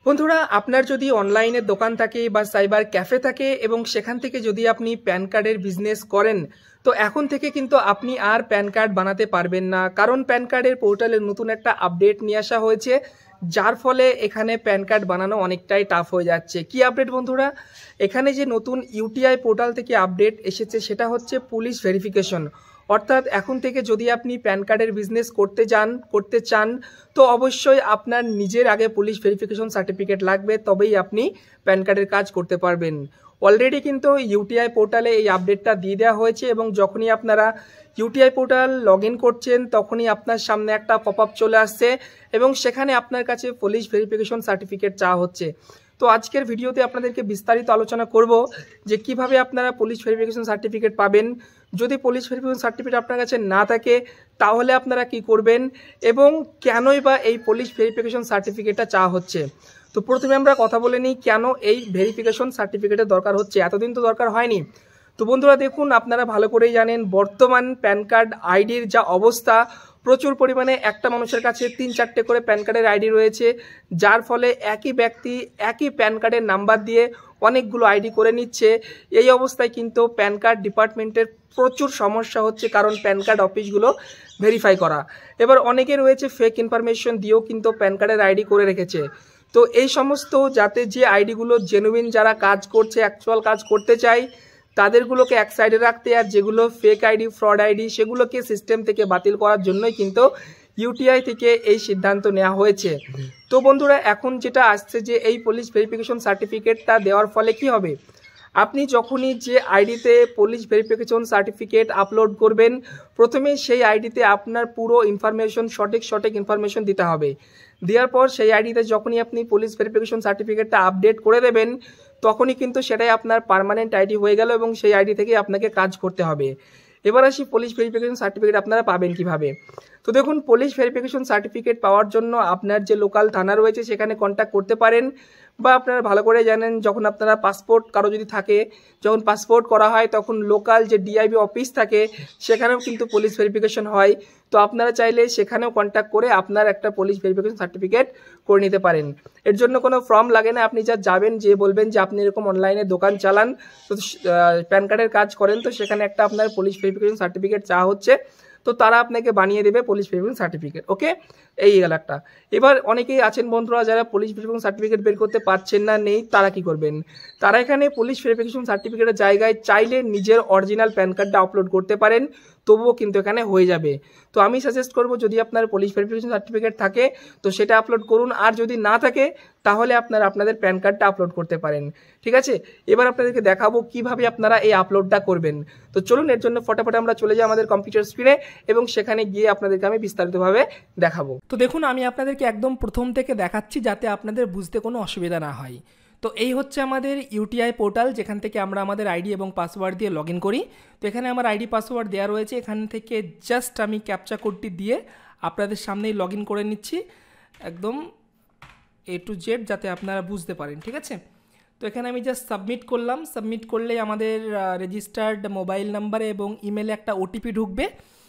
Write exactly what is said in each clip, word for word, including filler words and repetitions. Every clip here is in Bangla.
বন্ধুরা, আপনার যদি অনলাইনে দোকান থাকে বা সাইবার ক্যাফে থাকে এবং সেখান থেকে যদি আপনি প্যান কার্ডের বিজনেস করেন, তো এখন থেকে কিন্তু আপনি আর প্যান কার্ড বানাতে পারবেন না। কারণ প্যান কার্ডের পোর্টালে নতুন একটা আপডেট নিয়ে আসা হয়েছে, যার ফলে এখানে প্যান কার্ড বানানো অনেকটাই টাফ হয়ে যাচ্ছে। কি আপডেট বন্ধুরা? এখানে যে নতুন ইউটিআই পোর্টাল থেকে আপডেট এসেছে সেটা হচ্ছে পুলিশ ভেরিফিকেশন। অর্থাৎ এখন থেকে যদি আপনি প্যান কার্ডের বিজনেস করতে যান করতে চান তো অবশ্যই আপনার নিজের আগে পুলিশ ভেরিফিকেশন সার্টিফিকেট লাগবে, তবেই আপনি প্যান কার্ডের কাজ করতে পারবেন। অলরেডি কিন্তু ইউটিআই পোর্টালে এই আপডেটটা দিয়ে দেওয়া হয়েছে এবং যখনই আপনারা ইউটিআই পোর্টাল লগ ইন করছেন তখনই আপনার সামনে একটা পপ আপ চলে আসছে এবং সেখানে আপনার কাছে পুলিশ ভেরিফিকেশন সার্টিফিকেট চাওয়া হচ্ছে। তো আজকের ভিডিওতে আপনাদেরকে বিস্তারিত আলোচনা করব যে কিভাবে আপনারা পুলিশ ভেরিফিকেশন সার্টিফিকেট পাবেন। যদি পুলিশ ভেরিফিকেশন সার্টিফিকেট আপনার কাছে না থাকে তাহলে আপনারা কি করবেন এবং কেনই বা এই পুলিশ ভেরিফিকেশন সার্টিফিকেটটা চাওয়া হচ্ছে। তো প্রথমে আমরা কথা বলে নিই কেন এই ভেরিফিকেশন সার্টিফিকেটের দরকার হচ্ছে। এতদিন তো দরকার হয়নি। তো বন্ধুরা দেখুন, আপনারা ভালো করেই জানেন বর্তমান প্যান কার্ড আইডির যা অবস্থা, প্রচুর পরিমাণে একটা মানুষের কাছে তিন চারটে করে প্যান কার্ডের আইডি রয়েছে, যার ফলে একই ব্যক্তি একই প্যান কার্ডের নাম্বার দিয়ে অনেকগুলো আইডি করে নিচ্ছে। এই অবস্থায় কিন্তু প্যান কার্ড ডিপার্টমেন্টের প্রচুর সমস্যা হচ্ছে, কারণ প্যান কার্ড অফিসগুলো ভেরিফাই করা। এবার অনেকে রয়েছে ফেক ইনফরমেশন দিয়েও কিন্তু প্যান কার্ডের আইডি করে রেখেছে। তো এই সমস্ত যাতে যে আইডিগুলো জেনুইন, যারা কাজ করছে অ্যাকচুয়াল কাজ করতে চায় তাদেরগুলোকে এক সাইডে রাখতে, আর যেগুলো ফেক আইডি ফ্রড আইডি সেগুলোকে সিস্টেম থেকে বাতিল করার জন্যই কিন্তু ইউটিআই থেকে এই সিদ্ধান্ত নেওয়া হয়েছে। তো বন্ধুরা এখন যেটা আসছে যে এই পুলিশ ভেরিফিকেশন সার্টিফিকেটটা দেওয়ার ফলে কি হবে, আপনি যখনই যে আইডিতে পুলিশ ভেরিফিকেশন সার্টিফিকেট আপলোড করবেন প্রথমে সেই আইডিতে আপনার পুরো ইনফরমেশন সঠিক সঠিক ইনফরমেশন দিতে হবে। দেওয়ার পর সেই আইডিতে যখনই আপনি পুলিশ ভেরিফিকেশন সার্টিফিকেটটা আপডেট করে দেবেন তখনই কিন্তু সেটাই আপনার পার্মানেন্ট আইডি হয়ে গেল এবং সেই আইডি থেকে আপনাকে কাজ করতে হবে। এবার আসি পুলিশ ভেরিফিকেশন সার্টিফিকেট আপনারা পাবেন কিভাবে। তো দেখুন, পুলিশ ভেরিফিকেশন সার্টিফিকেট পাওয়ার জন্য আপনার যে লোকাল থানা রয়েছে সেখানে কন্ট্যাক্ট করতে পারেন, বা আপনারা ভালো করে জানেন যখন আপনারা পাসপোর্ট কারো যদি থাকে, যখন পাসপোর্ট করা হয় তখন লোকাল যে ডিআইবি অফিস থাকে সেখানেও কিন্তু পুলিশ ভেরিফিকেশন হয়। তো আপনারা চাইলে সেখানেও কন্ট্যাক্ট করে আপনার একটা পুলিশ ভেরিফিকেশন সার্টিফিকেট করে নিতে পারেন। এর জন্য কোনো ফর্ম লাগে না, আপনি যা যাবেন যে বলবেন যে আপনি এরকম অনলাইনে দোকান চালান, তো প্যান কার্ডের কাজ করেন, তো সেখানে একটা আপনার পুলিশ ভেরিফিকেশন সার্টিফিকেট চাওয়া হচ্ছে, তো তারা আপনাকে বানিয়ে দেবে পুলিশ ভেরিফিকেশন সার্টিফিকেট। ওকে, এই গেল একটা। এবার অনেকেই আছেন বন্ধুরা যারা পুলিশ ভেরিফিকেশন সার্টিফিকেট বের করতে পারছেন না, নেই, তারা কি করবেন? তারা এখানে পুলিশ ভেরিফিকেশন সার্টিফিকেটের জায়গায় চাইলে নিজের অরিজিনাল প্যান কার্ডটা আপলোড করতে পারেন, তবুও কিন্তু এখানে হয়ে যাবে। তো আমি সাজেস্ট করব যদি আপনার পুলিশ ভেরিফিকেশন সার্টিফিকেট থাকে তো সেটা আপলোড করুন, আর যদি না থাকে তাহলে আপনারা আপনাদের প্যান কার্ডটা আপলোড করতে পারেন। ঠিক আছে, এবার আপনাদেরকে দেখাবো কিভাবে আপনারা এই আপলোডটা করবেন। তো চলুন এর জন্য ফটাফট আমরা চলে যাই আমাদের কম্পিউটার স্ক্রিনে এবং সেখানে গিয়ে আপনাদেরকে আমি বিস্তারিতভাবে দেখাবো। তো দেখুন, আমি আপনাদেরকে একদম প্রথম থেকে দেখাচ্ছি যাতে আপনাদের বুঝতে কোনো অসুবিধা না হয়। তো এই হচ্ছে আমাদের ইউটিআই পোর্টাল, যেখান থেকে আমরা আমাদের আইডি এবং পাসওয়ার্ড দিয়ে লগ ইন করি। তো এখানে আমার আইডি পাসওয়ার্ড দেওয়া রয়েছে, এখান থেকে জাস্ট আমি ক্যাপচা কোডটি দিয়ে আপনাদের সামনেই লগ ইন করে নিচ্ছি একদম এ টু জেড, যাতে আপনারা বুঝতে পারেন। ঠিক আছে, তো এখানে আমি জাস্ট সাবমিট করলাম। সাবমিট করলেই আমাদের রেজিস্টার্ড মোবাইল নাম্বারে এবং ইমেলে একটা ওটিপি ঢুকবে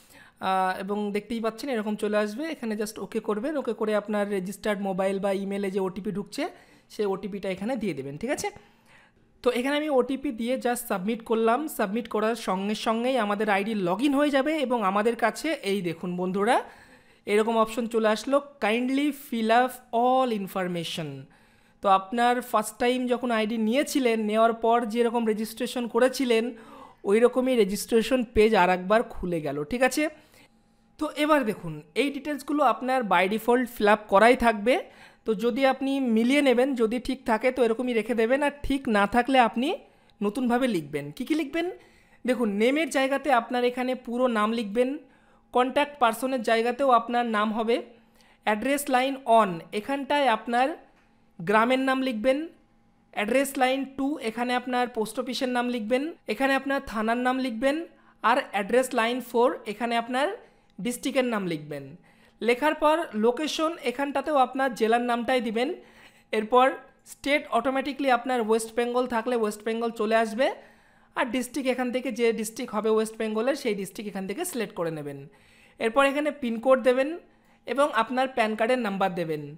এবং দেখতেই পাচ্ছেন এরকম চলে আসবে। এখানে জাস্ট ওকে করবেন, ওকে করে আপনার রেজিস্টার্ড মোবাইল বা ইমেলে যে ওটিপি ঢুকছে সেই ওটিপিটা এখানে দিয়ে দেবেন। ঠিক আছে, তো এখানে আমি ওটিপি দিয়ে জাস্ট সাবমিট করলাম। সাবমিট করার সঙ্গে সঙ্গেই আমাদের আইডি লগ ইন হয়ে যাবে এবং আমাদের কাছে এই দেখুন বন্ধুরা এরকম অপশন চলে আসলো, kindly fill up all information. তো আপনার ফার্স্ট টাইম যখন আইডি নিয়েছিলেন, নেওয়ার পর যেরকম রেজিস্ট্রেশন করেছিলেন ওই রকমই রেজিস্ট্রেশন পেজ আর একবার খুলে গেল। ঠিক আছে, তো এবার দেখুন এই ডিটেলসগুলো আপনার বাই ডিফল্ট ফিল আপ করাই থাকবে। তো যদি আপনি মিলিয়ে নেবেন, যদি ঠিক থাকে তো এরকমই রেখে দেবেন, আর ঠিক না থাকলে আপনি নতুনভাবে লিখবেন। কী কী লিখবেন দেখুন, নেমের জায়গাতে আপনার এখানে পুরো নাম লিখবেন, কন্ট্যাক্ট পার্সনের জায়গাতেও আপনার নাম হবে, অ্যাড্রেস লাইন অন এখানটায় আপনার গ্রামের নাম লিখবেন, অ্যাড্রেস লাইন টু এখানে আপনার পোস্ট অফিসের নাম লিখবেন, এখানে আপনার থানার নাম লিখবেন, আর অ্যাড্রেস লাইন ফোর এখানে আপনার ডিস্ট্রিক্টের নাম লিখবেন। লেখার পর লোকেশন এখানটাতেও আপনার জেলার নামটাই দিবেন। এরপর স্টেট অটোমেটিকলি আপনার ওয়েস্ট বেঙ্গল থাকলে ওয়েস্ট বেঙ্গল চলে আসবে, আর ডিস্ট্রিক্ট এখান থেকে যে ডিস্ট্রিক্ট হবে ওয়েস্ট বেঙ্গলের সেই ডিস্ট্রিক্ট এখান থেকে সিলেক্ট করে নেবেন। এরপর এখানে পিনকোড দেবেন এবং আপনার প্যান কার্ডের নাম্বার দেবেন।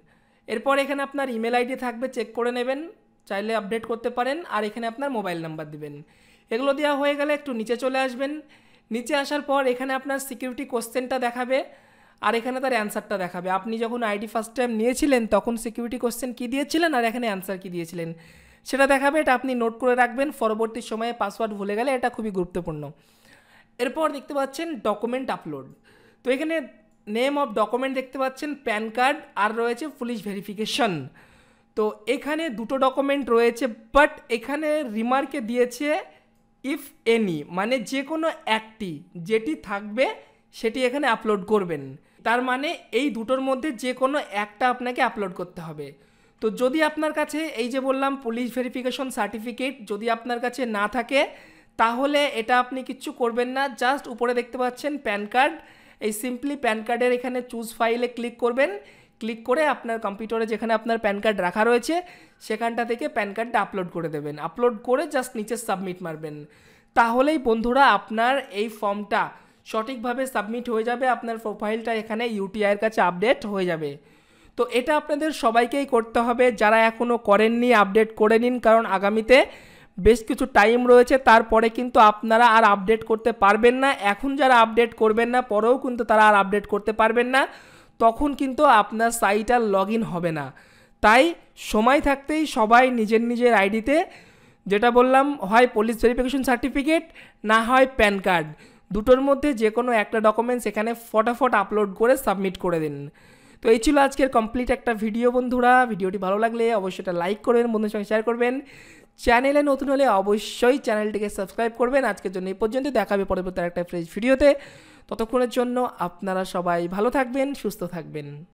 এরপর এখানে আপনার ইমেল আইডি থাকবে, চেক করে নেবেন, চাইলে আপডেট করতে পারেন। আর এখানে আপনার মোবাইল নাম্বার দিবেন। এগুলো দেওয়া হয়ে গেলে একটু নিচে চলে আসবেন। নিচে আসার পর এখানে আপনার সিকিউরিটি কোশ্চেনটা দেখাবে আর এখানে তার অ্যান্সারটা দেখাবে। আপনি যখন আইডি ফার্স্ট টাইম নিয়েছিলেন তখন সিকিউরিটি কোশ্চেন কী দিয়েছিলেন আর এখানে অ্যান্সার কী দিয়েছিলেন সেটা দেখাবে। এটা আপনি নোট করে রাখবেন, পরবর্তী সময়ে পাসওয়ার্ড ভুলে গেলে এটা খুবই গুরুত্বপূর্ণ। এরপর দেখতে পাচ্ছেন ডকুমেন্ট আপলোড। তো এখানে নেম অফ ডকুমেন্ট দেখতে পাচ্ছেন প্যান কার্ড আর রয়েছে পুলিশ ভেরিফিকেশন। তো এখানে দুটো ডকুমেন্ট রয়েছে, বাট এখানে রিমার্কে দিয়েছে ইফ এনি, মানে যে কোনো একটি যেটি থাকবে সেটি এখানে আপলোড করবেন। তার মানে এই দুটোর মধ্যে যে কোনো একটা আপনাকে আপলোড করতে হবে। তো যদি আপনার কাছে এই যে বললাম পুলিশ ভেরিফিকেশন সার্টিফিকেট যদি আপনার কাছে না থাকে তাহলে এটা আপনি কিচ্ছু করবেন না। জাস্ট উপরে দেখতে পাচ্ছেন প্যান কার্ড, এই সিম্পলি প্যান কার্ডের এখানে চুজ ফাইলে ক্লিক করবেন। ক্লিক করে আপনার কম্পিউটারে যেখানে আপনার প্যান কার্ড রাখা রয়েছে সেখানটা থেকে প্যান কার্ডটা আপলোড করে দেবেন। আপলোড করে জাস্ট নিচে সাবমিট মারবেন। তাহলেই বন্ধুরা আপনার এই ফর্মটা সঠিকভাবে সাবমিট হয়ে যাবে, আপনার প্রোফাইলটা এখানে ইউটিআইয়ের কাছে আপডেট হয়ে যাবে। তো এটা আপনাদের সবাইকেই করতে হবে, যারা এখনও করেননি আপডেট করে নিন, কারণ আগামীতে বেশ কিছু টাইম রয়েছে, তারপরে কিন্তু আপনারা আর আপডেট করতে পারবেন না। এখন যারা আপডেট করবেন না পরেও কিন্তু তারা আর আপডেট করতে পারবেন না, তখন কিন্তু আপনার সাইট আর লগ ইন হবে না। তাই সময় থাকতেই সবাই নিজের নিজের আইডিতে যেটা বললাম হয় পুলিশ ভেরিফিকেশন সার্টিফিকেট না হয় প্যান কার্ড, দুটোর মধ্যে যে কোনো একটা ডকুমেন্টস এখানে ফটাফট আপলোড করে সাবমিট করে দিন। তো এই ছিল আজকের কমপ্লিট একটা ভিডিও বন্ধুরা। ভিডিওটি ভালো লাগলে অবশ্যই এটা লাইক করবেন, বন্ধুদের সঙ্গে শেয়ার করবেন। চ্যানেলে নতুন হলে অবশ্যই চ্যানেলটিকে সাবস্ক্রাইব করবেন। আজকের জন্য এই পর্যন্ত, দেখা হবে পরবর্তী একটা ফ্রেশ ভিডিওতে। ততক্ষণের জন্য আপনারা সবাই ভালো থাকবেন, সুস্থ থাকবেন।